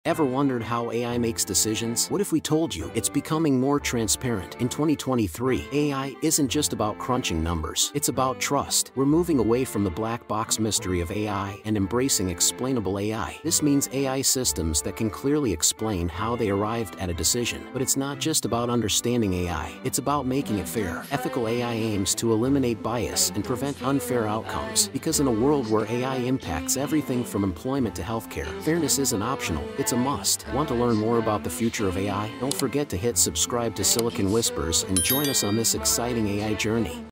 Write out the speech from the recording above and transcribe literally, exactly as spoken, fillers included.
Ever wondered how A I makes decisions? What if we told you it's becoming more transparent? In twenty twenty-three, A I isn't just about crunching numbers. It's about trust. We're moving away from the black box mystery of A I and embracing explainable A I. This means A I systems that can clearly explain how they arrived at a decision. But it's not just about understanding A I. It's about making it fair. Ethical A I aims to eliminate bias and prevent unfair outcomes. Because in a world where A I impacts everything from employment to healthcare, fairness isn't optional. It's a must. Want to learn more about the future of A I? Don't forget to hit subscribe to Silicon Whispers and join us on this exciting A I journey.